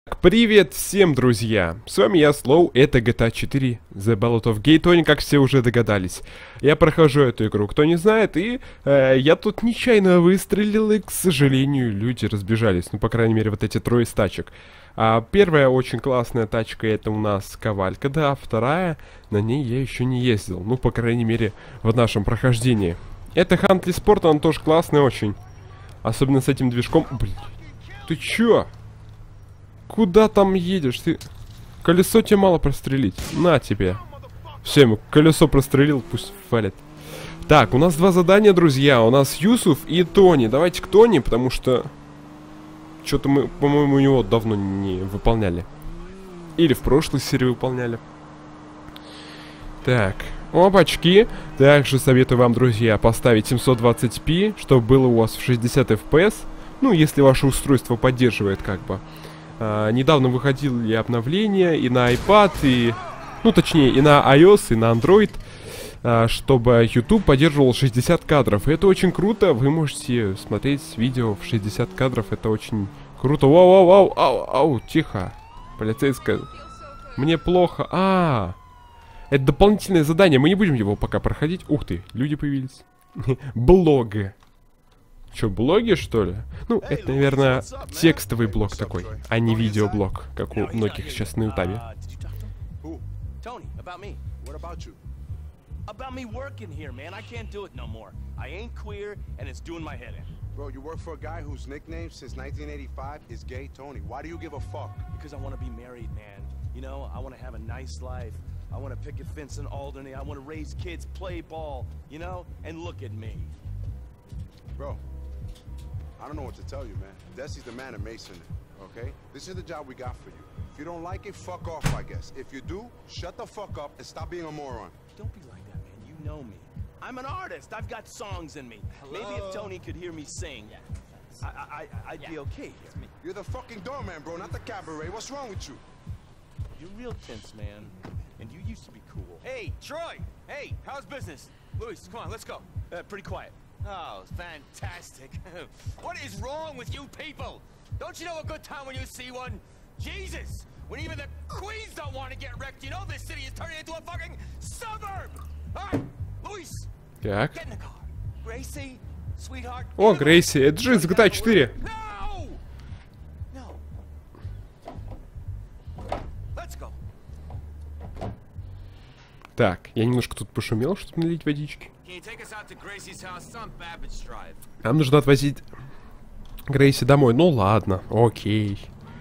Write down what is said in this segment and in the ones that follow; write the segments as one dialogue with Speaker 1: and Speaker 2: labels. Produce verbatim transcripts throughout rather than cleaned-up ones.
Speaker 1: Привет всем, друзья! С вами я, Слоу, это джи ти эй четыре The Ballad of Gay Tony, как все уже догадались. Я прохожу эту игру, кто не знает, и э, я тут нечаянно выстрелил, и, к сожалению, люди разбежались. Ну, по крайней мере, вот эти трое из тачек. А первая очень классная тачка, это у нас Ковалька, да, а вторая, на ней я еще не ездил. Ну, по крайней мере, в нашем прохождении. Это Хантли Спорт, он тоже классный очень. Особенно с этим движком. Блин, ты чё? Куда там едешь? Ты... Колесо тебе мало прострелить. На тебе. Все, ему колесо прострелил, пусть валит. Так, у нас два задания, друзья. У нас Юсуф и Тони. Давайте к Тони, потому что... Что-то мы, по-моему, у него давно не выполняли. Или в прошлой серии выполняли. Так, опачки. Также советую вам, друзья, поставить семьсот двадцать пи, чтобы было у вас в шестьдесят эф пи эс. Ну, если ваше устройство поддерживает, как бы. Uh, недавно выходили обновления и на iPad, и... Ну, точнее, и на iOS, и на Android, uh, чтобы YouTube поддерживал шестьдесят кадров. И это очень круто. Вы можете смотреть видео в шестьдесят кадров. Это очень круто. Вау, вау, вау, ау, ау, тихо. Полицейская. Мне плохо. А, это дополнительное задание. Мы не будем его пока проходить. Ух ты, люди появились. Блог. Че, блоги, что ли? Ну, это, наверное, текстовый блог такой, а не видеоблог, как у многих сейчас на ютубе.
Speaker 2: Bro, you work for a guy whose nickname since nineteen eighty-five is Gay Tony. Why do you give a fuck?
Speaker 3: Because I want to be married, man. You know, I want to have a nice life. I want to picket fence in Alderney. I want to raise kids, play ball, you know, and look at me.
Speaker 2: Bro, I don't know what to tell you, man. Desi's the man of Mason, okay? This is the job we got for you. If you don't like it, fuck off, I guess. If you do, shut the fuck up and stop being a moron.
Speaker 3: Don't be like that, man. You know me. I'm an artist. I've got songs in me. Hello? Maybe if Tony could hear me sing, yeah, I, I, I'd yeah. be okay here. Me.
Speaker 2: You're the fucking doorman, bro, not the cabaret. What's wrong with you?
Speaker 3: You're real tense, man. And you used to be cool. Hey, Troy! Hey, how's business? Luis, come on, let's go. Uh, pretty quiet. Oh, fantastic. What is wrong with you people? Don't you know a good time when you see one? Jesus! When even the queens don't want to get wrecked, you know this city is turning into a fucking suburb! Alright, Luis!
Speaker 1: Так.
Speaker 3: Get in the car. Gracie, sweetheart.
Speaker 1: О, Грейси, это же из джи ти эй четыре.
Speaker 3: No! No. Let's go.
Speaker 1: Так, я немножко тут пошумел, чтобы налить водички. Нам нужно отвозить Грейси домой. Ну ладно, окей.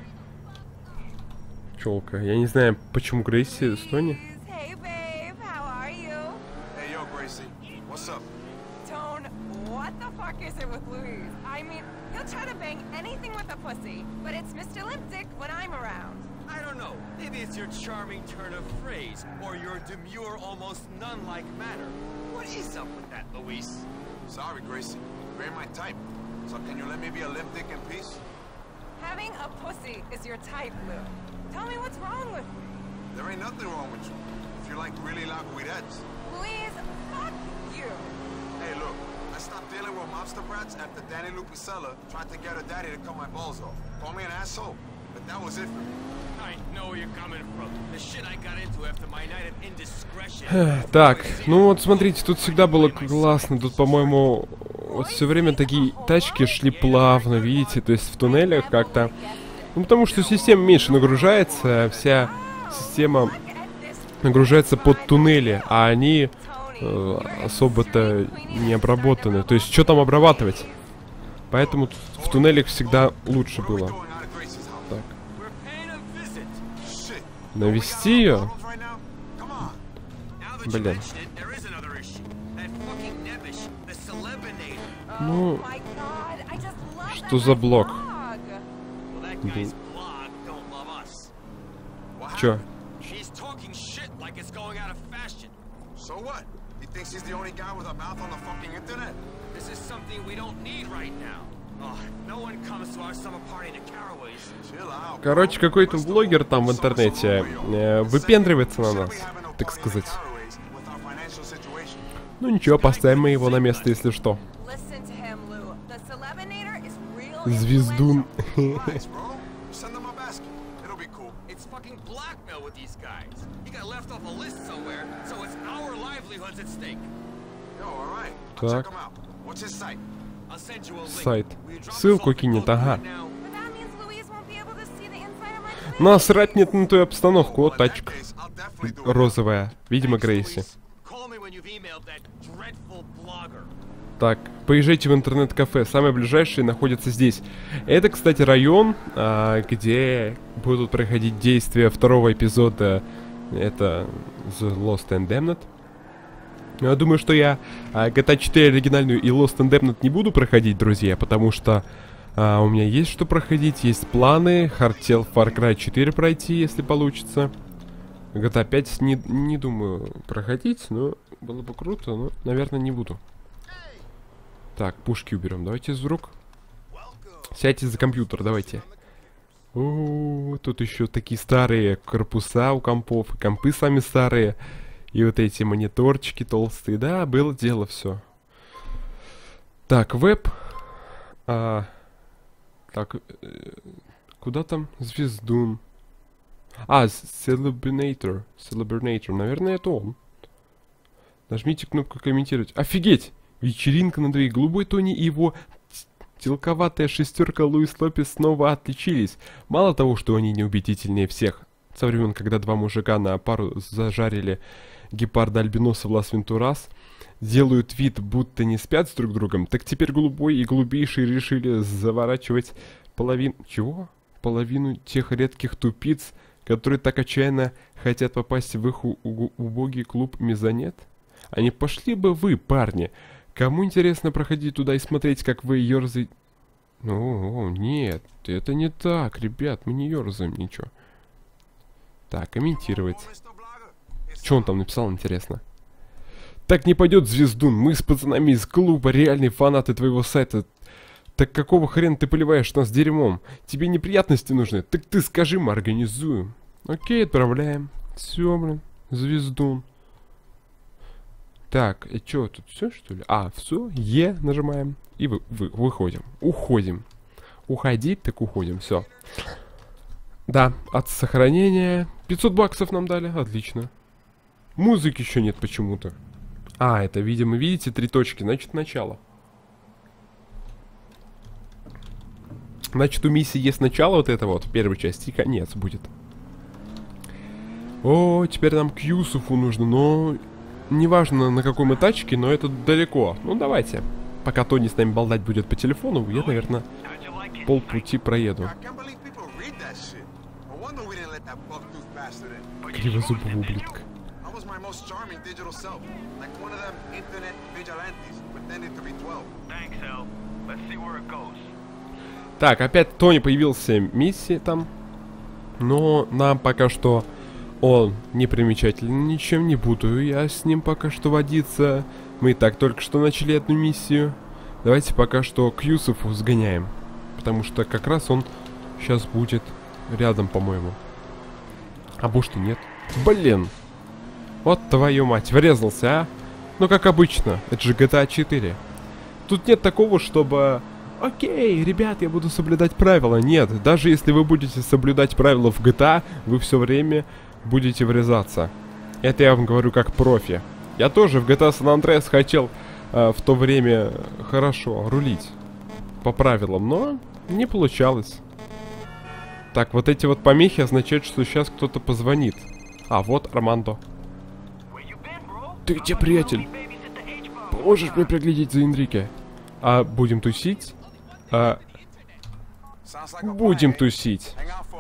Speaker 1: Челка, я не знаю, почему Грейси с Тони.
Speaker 4: Hey babe, how are you?
Speaker 2: Hey yo, Gracie, what's up?
Speaker 4: Tone, what the fuck is it with Louise? I mean, he'll try to bang anything with a pussy, but it's Mister Lipstick when I'm around.
Speaker 5: I don't know. Maybe it's your charming turn of phrase, or your demure, almost nun-like manner. What is up with that, Luis?
Speaker 2: Sorry, Gracie. You ain't my type. So can you let me be a limp dick in peace?
Speaker 4: Having a pussy is your type, Lou. Tell me what's wrong with me.
Speaker 2: There ain't nothing wrong with you. If you like really loud guidettes.
Speaker 4: Louise, fuck you.
Speaker 2: Hey, look. I stopped dealing with mobster brats after Danny Lupicella tried to get her daddy to cut my balls off. Call me an asshole, but that was it for me.
Speaker 5: I know where you're coming from. The shit I got into after my night of indiscretion.
Speaker 1: Так, ну вот смотрите, тут всегда было классно. Тут, по-моему, вот все время такие тачки шли плавно, видите, то есть в туннелях как-то. Ну потому что система меньше нагружается, вся система нагружается под туннели, а они э, особо-то не обработаны. То есть что там обрабатывать? Поэтому в туннелях всегда лучше было. Так. Навести ее? Блин. Ну, что за блок? Блин. Чё? Короче, какой-то блогер там в интернете э, выпендривается на нас, так сказать. Ну ничего, поставим мы его на место, если что. Звездун.
Speaker 5: It'll be cool. It's fucking blackmail with these guys. He got left off a list somewhere, so it's our livelihoods at stake.
Speaker 2: Yo, all right.
Speaker 1: Так.
Speaker 2: Check him out. What's his site?
Speaker 5: I'll send you a link.
Speaker 1: Сайт.
Speaker 5: Will you drop us
Speaker 1: Ссылку
Speaker 5: off and
Speaker 1: кинет,
Speaker 5: go through
Speaker 1: ага.
Speaker 5: it now?
Speaker 4: But that means Louise won't be able to see the inside of my place.
Speaker 1: Насрать нет на ту обстановку. Вот
Speaker 2: Well, in that
Speaker 1: тачка.
Speaker 2: case, I'll definitely do it.
Speaker 1: Розовая. Видимо,
Speaker 5: Thanks,
Speaker 1: Грейси.
Speaker 5: Luis. Call me when you've emailed that dreadful blogger.
Speaker 1: Так, поезжайте в интернет-кафе. Самое ближайшее находится здесь. Это, кстати, район, а, где будут проходить действия второго эпизода. Это The Lost and Damned. Я думаю, что я а, джи ти эй четыре оригинальную и Lost and Damned не буду проходить, друзья, потому что а, у меня есть что проходить, есть планы. Хотел Far Cry четыре пройти, если получится. джи ти эй пять не, не думаю проходить, но было бы круто, но, наверное, не буду. Так, пушки уберем. Давайте из рук. Сядьте за компьютер, давайте. О, тут еще такие старые корпуса у компов. Компы сами старые. И вот эти мониторчики толстые. Да, было дело все. Так, веб. А, так, э, куда там? Звездун. А, Celebrinator. Celebrinator. Наверное, это он. Нажмите кнопку комментировать. Офигеть! Вечеринка на двоих. Голубой Тони и его телковатая шестерка Луис Лопес снова отличились. Мало того, что они неубедительнее всех. Со времен, когда два мужика на пару зажарили гепарда-альбиноса в Лас-Вентурас, делают вид, будто не спят с друг другом, так теперь голубой и голубейший решили заворачивать половину... Чего? Половину тех редких тупиц, которые так отчаянно хотят попасть в их убогий клуб Мезонет? А не пошли бы вы, парни? Кому интересно проходить туда и смотреть, как вы ерзаете? Ну, нет, это не так, ребят, мы не ерзаем, ничего. Так, комментировать. Что он там написал, интересно? Так не пойдет, Звездун, мы с пацанами из клуба реальные фанаты твоего сайта. Так какого хрена ты поливаешь нас дерьмом? Тебе неприятности нужны? Так ты скажи, мы организуем. Окей, отправляем. Все, блин, Звездун. Так, и что, тут все, что ли? А, все, Е нажимаем. И вы, вы, выходим. Уходим. Уходить, так уходим, все. Да, от сохранения. пятьсот баксов нам дали, отлично. Музыки еще нет почему-то. А, это, видимо, видите, три точки, значит, начало. Значит, у миссии есть начало вот это вот, в первой части, и конец будет. О, теперь нам к Юсуфу нужно, но... Неважно, на какой мы тачке, но это далеко. Ну, давайте. Пока Тони с нами болтать будет по телефону, я, наверное, полпути проеду. Кривозубого ублюдка. Так, опять Тони появился миссии там. Но нам пока что... Он непримечательный, ничем не буду я с ним пока что водиться. Мы и так только что начали одну миссию. Давайте пока что к Юсуфу сгоняем. Потому что как раз он сейчас будет рядом, по-моему. А может и нет. Блин. Вот твою мать, врезался, а? Ну как обычно, это же джи ти эй четыре. Тут нет такого, чтобы... Окей, ребят, я буду соблюдать правила. Нет, даже если вы будете соблюдать правила в джи ти эй, вы все время... будете врезаться. Это я вам говорю как профи. Я тоже в джи ти эй San Andreas хотел э, в то время хорошо рулить по правилам, но не получалось. Так, вот эти вот помехи означают, что сейчас кто-то позвонит. А, вот Армандо. Ты где, приятель? Поможешь мне приглядеть за Энрике? А будем тусить? А... Будем тусить.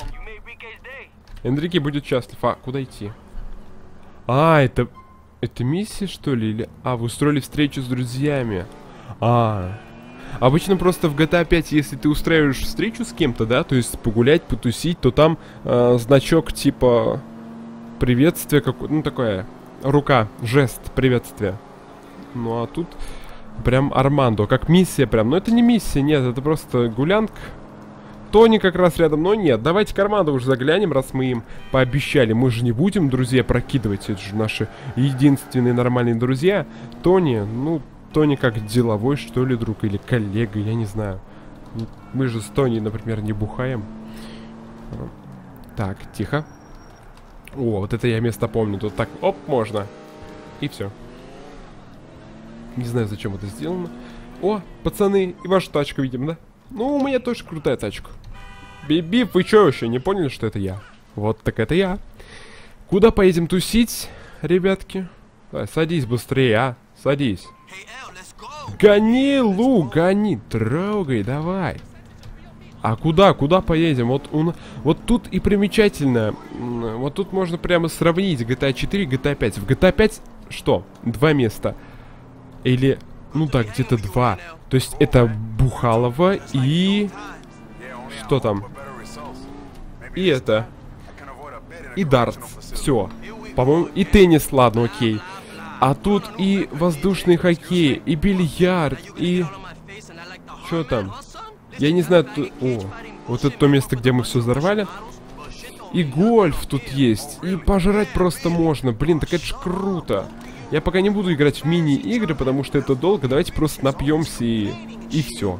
Speaker 1: Энрике будет счастлив. А, куда идти? А, это... Это миссия, что ли? Или... А, вы устроили встречу с друзьями. А, обычно просто в джи ти эй пять, если ты устраиваешь встречу с кем-то, да, то есть погулять, потусить, то там э, значок типа приветствие какое-то, ну такое, рука, жест приветствия. Ну а тут прям Армандо, как миссия прям. Но это не миссия, нет, это просто гулянка. Тони как раз рядом, но нет. Давайте к Армандо уже заглянем, раз мы им пообещали. Мы же не будем, друзья, прокидывать. Это же наши единственные нормальные друзья. Тони, ну, Тони как деловой, что ли, друг, или коллега, я не знаю. Мы же с Тони, например, не бухаем. Так, тихо. О, вот это я место помню. Тут так, оп, можно. И все. Не знаю, зачем это сделано. О, пацаны, и ваша тачка, видим, да? Ну, у меня тоже крутая тачка. Бип-бип, вы что, еще не поняли, что это я? Вот так это я. Куда поедем тусить, ребятки? Давай, садись быстрее, а? Садись. Гони, Лу, гони, трогай, давай. А куда, куда поедем? Вот, он, вот тут и примечательно. Вот тут можно прямо сравнить джи ти эй четыре и джи ти эй пять. В джи ти эй пять что? Два места. Или, ну да, где-то два. То есть это Бухалово и... Что там? И это. И дартс. Все. По-моему, и теннис, ладно, окей. А тут и воздушный хоккей, и бильярд, и... Что там? Я не знаю, тут... О, вот это то место, где мы все взорвали. И гольф тут есть. И пожрать просто можно. Блин, так это ж круто. Я пока не буду играть в мини-игры, потому что это долго. Давайте просто напьемся и... И все.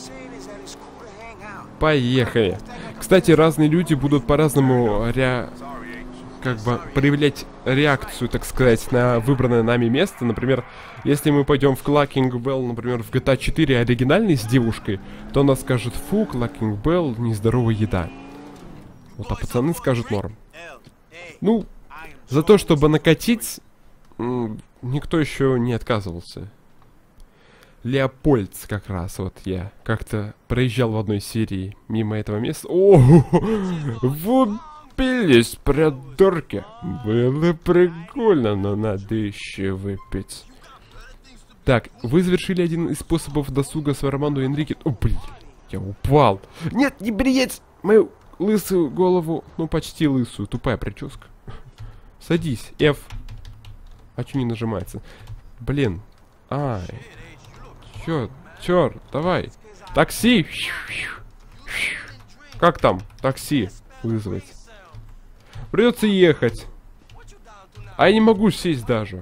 Speaker 1: Поехали. Кстати, разные люди будут по-разному ре... как бы проявлять реакцию, так сказать, на выбранное нами место. Например, если мы пойдем в Клакинг-Белл, например, в джи ти эй четыре оригинальный с девушкой, то она скажет: фу, Клакинг-Белл, нездоровая еда. Вот, а пацаны скажут норм. Ну, за то, чтобы накатить, никто еще не отказывался. Леопольдс как раз, вот я как-то проезжал в одной серии мимо этого места. О, выпились, придурки. Было прикольно, но надо еще выпить. Так, вы завершили один из способов досуга с Армандо и Энрике. О, блин, я упал. Нет, не бреять мою лысую голову. Ну, почти лысую, тупая прическа. Садись, F. А что не нажимается? Блин, ай. Чё, чёрт, давай. Такси. Как там? Такси вызвать. Придется ехать. А я не могу сесть даже.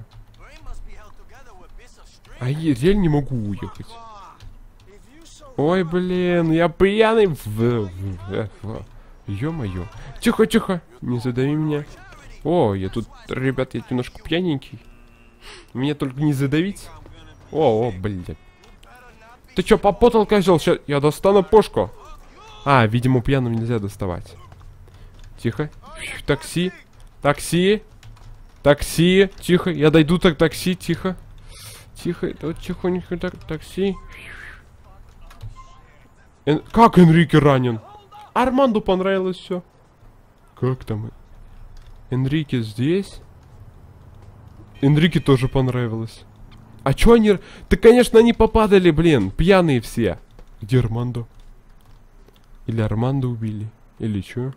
Speaker 1: А я реально не могу уехать. Ой, блин, я пьяный. Ё-моё. Тихо, тихо. Не задави меня. О, я тут, ребят, я немножко пьяненький. Меня только не задавить. О, о, блядь. Ты чё, попутал, козел? Сейчас я достану пушку. А, видимо, пьяным нельзя доставать. Тихо. Такси. Такси. Такси. Тихо. Я дойду так такси. Тихо. Тихо. Вот тихонько так. Такси. Эн... Как Энрике ранен? Арманду понравилось все. Как там? Энрике здесь? Энрике тоже понравилось. А чё они... Да, конечно, они попадали, блин. Пьяные все. Где Армандо? Или Армандо убили? Или чё?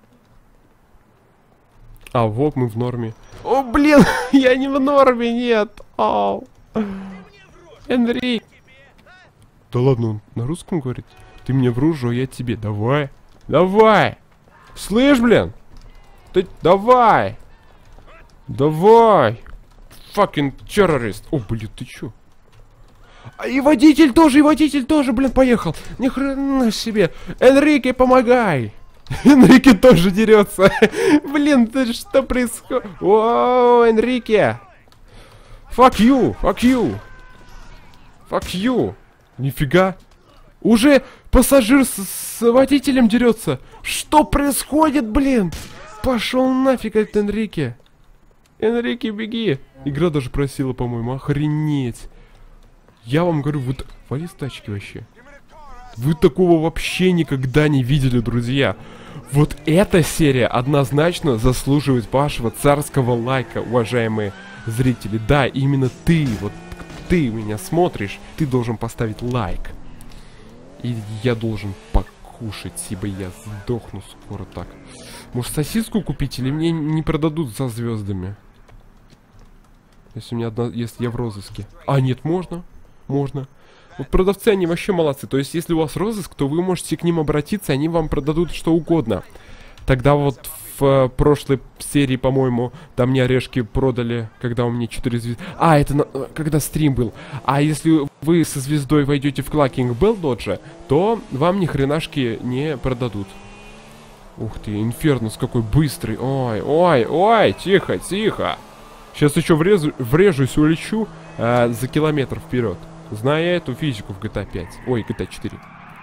Speaker 1: А, вот мы в норме. О, блин, я не в норме, нет. Ау. Энрик. Да ладно, он на русском говорит? Ты мне вружу, а я тебе. Давай. Давай. Слышь, блин? Ты давай. Давай. Fucking террорист. О, блин, ты чё? А и водитель тоже, и водитель тоже, блин, поехал. Ни хрена себе. Энрике, помогай. Энрике тоже дерется. Блин, ты что происходит? О, Энрике. Fuck you, fuck you. Fuck you. Нифига. Уже пассажир с, с водителем дерется. Что происходит, блин? Пошел нафиг этот Энрике. Энрике, беги. Игра даже просила, по-моему, охренеть. Я вам говорю, вы... Вали с тачки вообще. Вы такого вообще никогда не видели, друзья. Вот эта серия однозначно заслуживает вашего царского лайка, уважаемые зрители. Да, именно ты, вот ты меня смотришь, ты должен поставить лайк. И я должен покушать, ибо я сдохну скоро так. Может, сосиску купить или мне не продадут за звездами? Если у меня одна, если я в розыске. А, нет, можно. Можно. Вот продавцы, они вообще молодцы. То есть, если у вас розыск, то вы можете к ним обратиться, они вам продадут что угодно. Тогда вот в э, прошлой серии, по-моему, там мне орешки продали, когда у меня четыре звезды. А, это на, когда стрим был. А если вы со звездой войдете в Клакинг-Белл доджа, то вам ни хренашки не продадут. Ух ты, Инфернус какой быстрый. Ой, ой, ой, тихо, тихо. Сейчас еще врежу, врежусь, улечу э, за километр вперед. Зная эту физику в джи ти эй пять. Ой, джи ти эй четыре.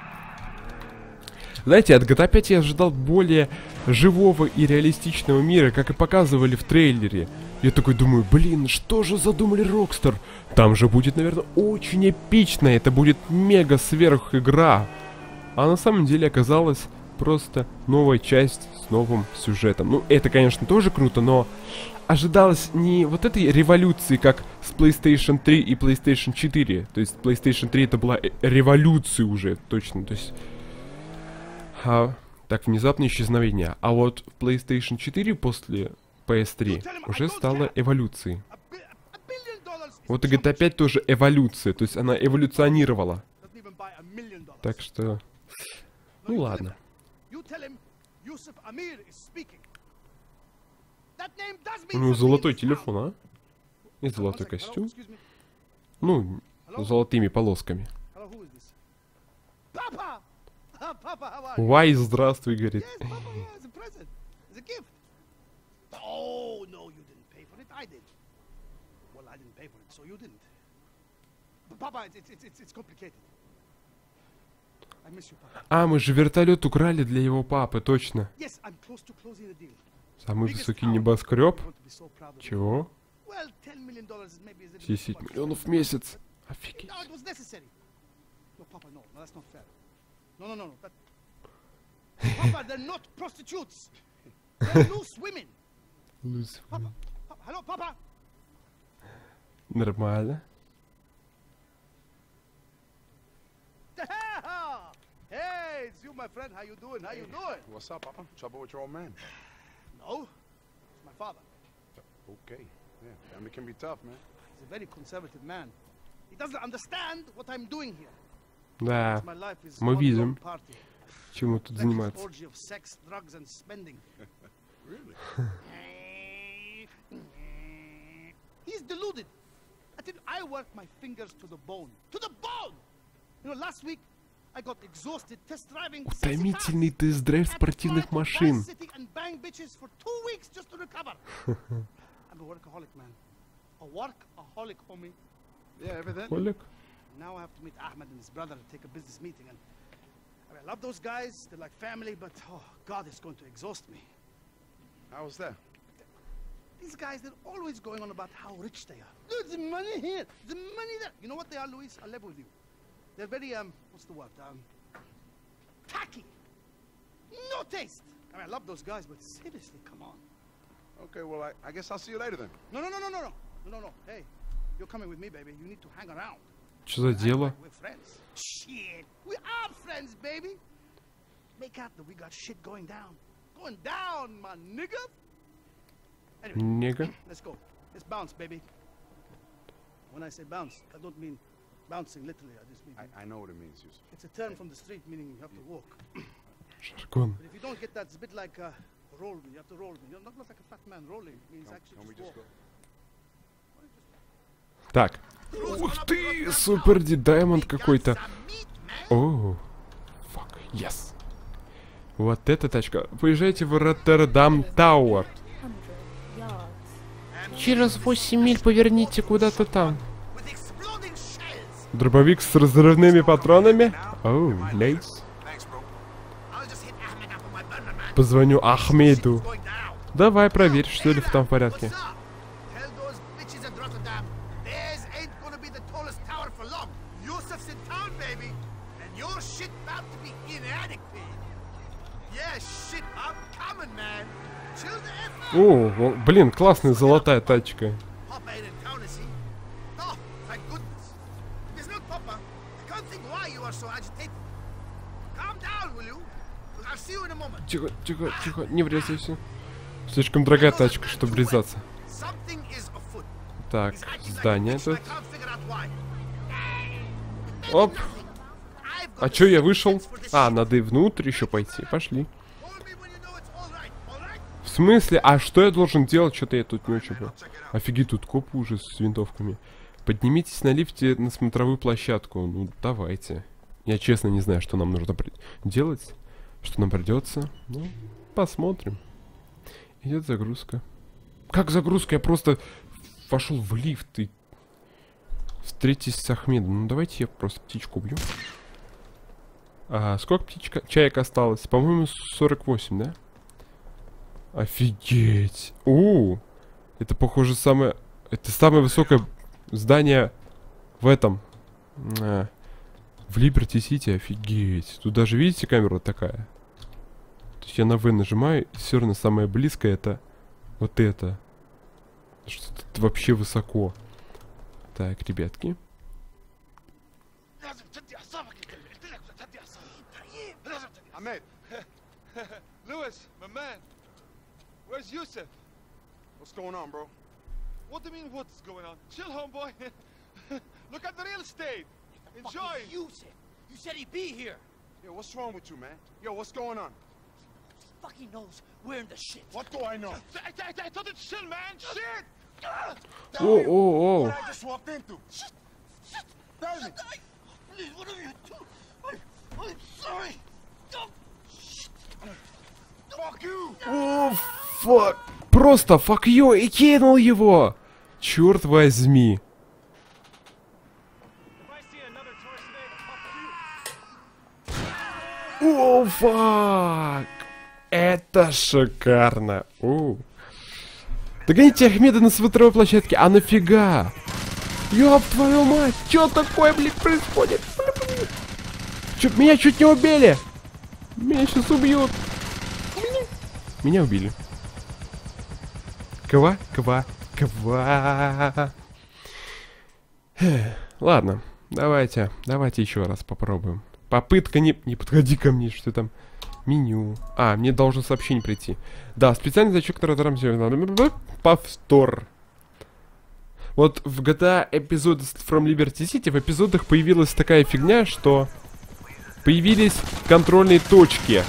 Speaker 1: Знаете, от джи ти эй пять я ожидал более живого и реалистичного мира, как и показывали в трейлере. Я такой думаю, блин, что же задумали Rockstar? Там же будет, наверное, очень эпично. Это будет мега сверх игра. А на самом деле оказалось просто новая часть с новым сюжетом. Ну, это, конечно, тоже круто, но ожидалось не вот этой революции, как с PlayStation три и PlayStation четыре. То есть PlayStation три это была революция уже, точно. То есть... А, так, внезапное исчезновение. А вот в PlayStation четыре после пи эс три уже стала эволюцией. Вот и джи ти эй пять тоже эволюция, то есть она эволюционировала. Так что... Ну ладно. Ну, золотой телефон, а? И золотой костюм. Ну, с золотыми полосками. Вай, здравствуй, говорит. А, мы же вертолет украли для его папы, точно. Самый высокий небоскреб? Чего? десять миллионов в месяц. Офигеть. Нормально.
Speaker 2: Hey, it's you, my friend. How you doing? How you doing? What's up, Papa? Trouble with your old man? No, it's my father. Okay, yeah. Family can be tough, man. He's a very conservative man. He doesn't understand what I'm doing here.
Speaker 1: Да, мы видим, чем мы тут заниматься.
Speaker 2: He's deluded. I think I work my fingers to the bone. To the bone! You know, last week I got exhausted test driving.
Speaker 1: Утомительный тест-драйв спортивных машин.
Speaker 2: I'm a workaholic, man. A workaholic, homie. Yeah, everything.
Speaker 1: Олег?
Speaker 2: Now I have to meet Ahmed and his brother to take a business meeting, and I, mean, I love those guys. They're like family, but oh God, it's going to exhaust me. How is that? These guys, they're always going on about how rich they are. There's the money here, the money there. You know what they are, Luis? I'll level with you. They're very um, what's the word? Um, tacky. No taste. I mean, I love those guys, but seriously, come on. Okay, well, I, I guess I'll see you later then. No, no, no, no, no, no, no, no, no. Hey, you're coming with me, baby. You need to hang around.
Speaker 1: Что за дело?
Speaker 2: We're friends. Shit, we are friends, baby. Make out that we got shit going down, going down, my nigga. Anyway,
Speaker 1: Nigga.
Speaker 2: Let's go. Let's bounce, baby. When I say bounce, I don't mean bouncing literally. I just mean. I, I know what it means, Yusuf. It's a term from the street, meaning you have to walk.
Speaker 1: Жаргон.
Speaker 2: But if you don't get that, it's a bit like uh, roll me. You have to roll me. You're not like a fat man rolling. It means actually just walk.
Speaker 1: Так. Ух ты, супер даймонд какой-то. О, фак, yes. Вот эта тачка. Поезжайте в Роттердам Тауэр. Через восемь миль поверните куда-то там. Дробовик с разрывными патронами? Оу, лейс. Позвоню Ахмеду. Давай проверь, что ли там в порядке. О, блин, классная золотая тачка. Тихо, тихо, тихо, не врезайся. Слишком дорогая тачка, чтобы врезаться. Так, здание тут. Оп. А чё я вышел? А, надо и внутрь еще пойти. Пошли. В смысле? А что я должен делать? Что-то я тут не очень понял. Офигеть, тут копы уже с винтовками. Поднимитесь на лифте на смотровую площадку. Ну, давайте. Я честно не знаю, что нам нужно делать. Что нам придется. Ну, посмотрим. Идет загрузка. Как загрузка? Я просто вошел в лифт и встретись с Ахмедом. Ну давайте я просто птичку убью. А сколько птичка? Чаек осталось? По-моему, сорок восемь, да? Офигеть. У, это похоже самое... Это самое высокое здание в этом... А, в Либерти-Сити. Офигеть. Тут даже, видите, камера такая? То есть я на В нажимаю, и все равно самое близкое это вот это. Что тут вообще высоко. Так, ребятки.
Speaker 2: Ahmed,
Speaker 3: Lewis, my man. Where's Yusuf?
Speaker 2: what's going on, bro?
Speaker 3: What do you mean, what's going on? Chill, homeboy. Look at the real estate. Enjoy.
Speaker 5: Yusuf. You said he'd be here.
Speaker 2: Yo, what's wrong with you, man? Yo, what's going on?
Speaker 5: Fucking knows we're in the shit.
Speaker 2: What do I know?
Speaker 3: I, I, I told you to chill, man. Shit.
Speaker 2: Tell
Speaker 1: О,
Speaker 2: me
Speaker 1: о,
Speaker 2: what
Speaker 1: о.
Speaker 2: I just walked into. Tell me.
Speaker 5: Please, what are you doing? I'm, I'm sorry. Don't.
Speaker 2: Fuck you!
Speaker 1: О, фак. Просто fuck you и кинул его. Черт возьми.
Speaker 3: If I see another tourist today, fuck you.
Speaker 1: О, фак. Это шикарно. О. Догоните Ахмеда на смотровой площадке. А нафига? Ёб твою мать. Чё такое, блин, происходит? Чё, меня чуть не убили. Меня сейчас убьют. Меня убили. Ква, ква, ква. Ладно, давайте, давайте еще раз попробуем. Попытка не... Не подходи ко мне, что там? Меню. А, мне должно сообщение прийти. Да, специальный зачет, который разработан... Повтор. Вот в джи ти эй эпизод from Liberty City в эпизодах появилась такая фигня, что... Появились контрольные точки.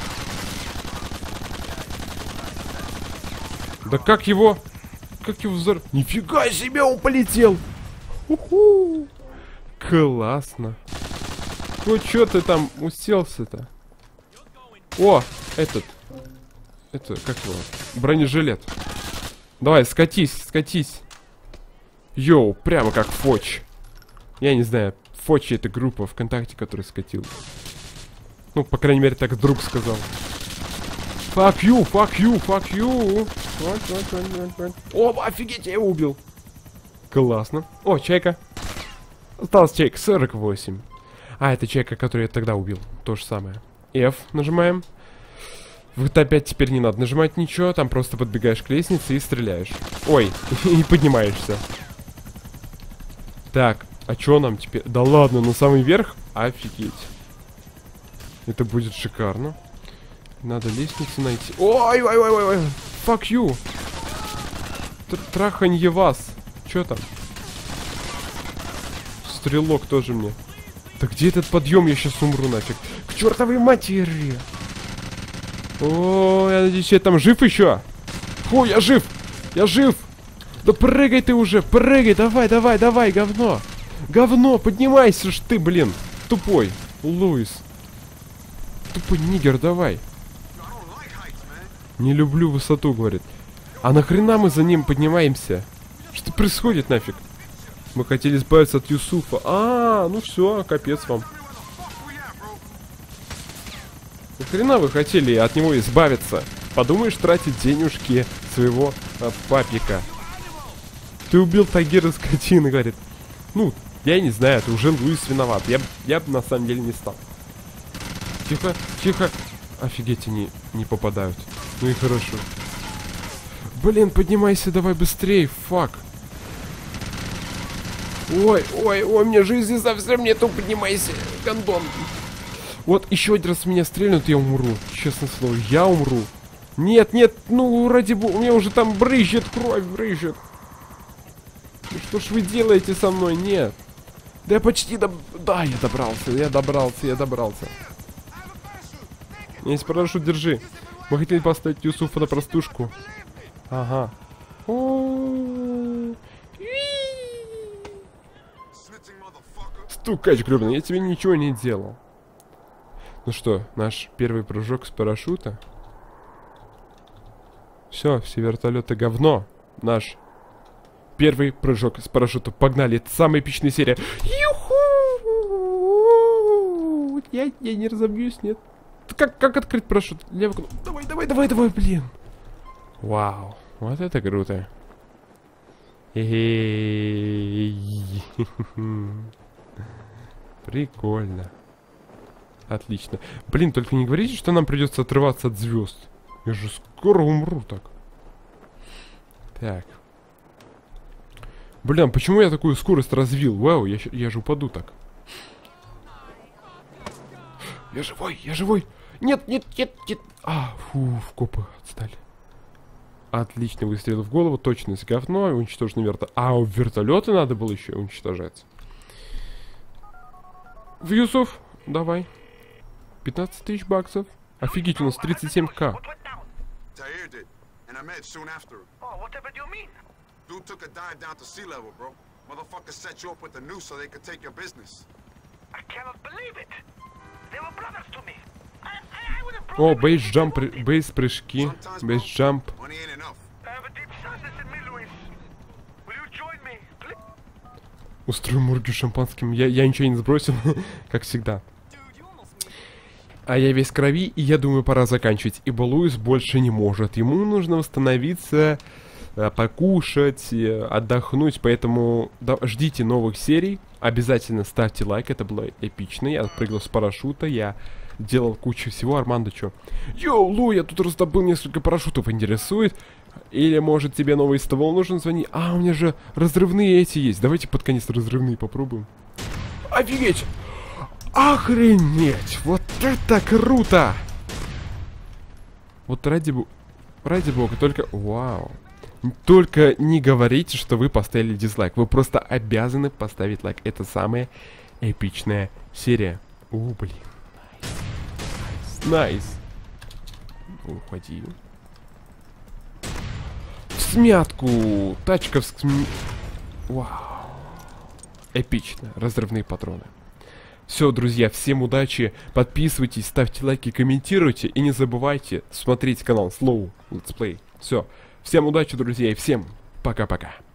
Speaker 1: Да как его... Как его взор... Нифига себе, он полетел! Уху! Классно. Ну чё ты там уселся-то? О, этот... Это, как его? Бронежилет. Давай, скатись, скатись. Йоу, прямо как Фоч. Я не знаю, Фочи это группа ВКонтакте, которая скатил. Ну, по крайней мере, так друг сказал. Fuck you, fuck you, fuck you. О, офигеть, я его убил. Классно. О, чайка. Осталось чайка, сорок восемь. А, это чайка, которую я тогда убил. То же самое. F нажимаем. В джи ти эй пять теперь не надо нажимать ничего. Там просто подбегаешь к лестнице и стреляешь. Ой, и поднимаешься. Так, а чё нам теперь? Да ладно, на самый верх? Офигеть. Это будет шикарно. Надо лестницу найти. Ой, ой, ой, ой, ой. Fuck you. Траханье вас. Чё там? Стрелок тоже мне. Да где этот подъем? Я сейчас умру нафиг. К чертовой матери. О, я надеюсь, я там жив еще. Фу, я жив. Я жив. Да прыгай ты уже. Прыгай, давай, давай, давай, говно. Говно, поднимайся ж ты, блин. Тупой. Луис. Тупой нигер, давай. Не люблю высоту, говорит. А нахрена мы за ним поднимаемся? Что происходит нафиг? Мы хотели избавиться от Юсуфа. А, ну все, капец вам. Нахрена вы хотели от него избавиться? Подумаешь, тратить денежки своего а, папика. Ты убил Тагира скотина, говорит. Ну, я не знаю, это уже Луис виноват. Я, я бы на самом деле не стал. Тихо, тихо. Офигеть, они не попадают. Ну и хорошо. Блин, поднимайся давай быстрее, фак. Ой, ой, ой, мне жизни совсем нету, поднимайся, гондон. Вот еще один раз меня стрельнут, я умру. Честное слово, я умру. Нет, нет, ну ради бога, у меня уже там брызжет кровь, брызжет. Ну что ж вы делаете со мной? Нет. Да я почти доб... Да, я добрался, я добрался, я добрался. Есть парашют, держи. Мы хотели поставить Юсуфа на простушку. Ага. Стукач гребаный, я тебе ничего не делал. Ну что, наш первый прыжок с парашюта. Все, все вертолеты говно. Наш первый прыжок с парашюта. Погнали. Это самая эпичная серия. Юху! Я, я не разобьюсь, нет. Как, как открыть парашют? Левый кнопку. Давай, давай, давай, давай, блин. Вау. Вот это круто. Прикольно. Отлично. Блин, только не говорите, что нам придется отрываться от звезд. Я же скоро умру так. Так. Блин, почему я такую скорость развил? Вау, я, я же упаду так. Я живой, я живой. Нет, нет, нет, нет. А, фу, в копы отстали. Отличный выстрел в голову, точность говно, уничтоженный вертолет. А, вертолеты надо было еще уничтожать. Вьюсов, давай. пятнадцать тысяч баксов. Офигеть, у нас тридцать семь ка.
Speaker 2: Tahir did, and I met soon after.
Speaker 6: Oh, whatever do you mean?
Speaker 2: Dude took a dive down to sea level, bro. Motherfuckers set you up with a noose so they could take your business.
Speaker 6: I cannot believe it. They were brothers to me. I, I, I would have
Speaker 1: О,
Speaker 6: brought them
Speaker 1: бейс
Speaker 6: in
Speaker 1: джамп,
Speaker 6: if they wanted.
Speaker 1: бейс прыжки,
Speaker 2: Sometimes,
Speaker 1: бейс
Speaker 2: bro,
Speaker 1: джамп.
Speaker 2: money ain't enough.
Speaker 6: I have a deep sadness in me, Luis. Will you join me, please?
Speaker 1: Устрою морги шампанским. Я, я ничего не сбросил, как всегда. А я весь в крови, и я думаю, пора заканчивать. Ибо Луис больше не может. Ему нужно восстановиться, покушать, отдохнуть. Поэтому да, ждите новых серий. Обязательно ставьте лайк, это было эпично. Я прыгал с парашюта, я делал кучу всего. Армандо, чё? Йоу, Лу, я тут раздобыл несколько парашютов, интересует? Или, может, тебе новый ствол нужен, звони? А, у меня же разрывные эти есть. Давайте под конец разрывные попробуем. Офигеть! Охренеть! Вот это круто! Вот ради, бу... ради бога, только... Вау! Только не говорите, что вы поставили дизлайк. Вы просто обязаны поставить лайк. Это самая эпичная серия. О, блин. Найс. Уходи. В смятку. Тачка в см... Вау. Эпично. Разрывные патроны. Все, друзья, всем удачи. Подписывайтесь, ставьте лайки, комментируйте. И не забывайте смотреть канал Slow Let's Play. Все. Всем удачи, друзья, и всем пока-пока.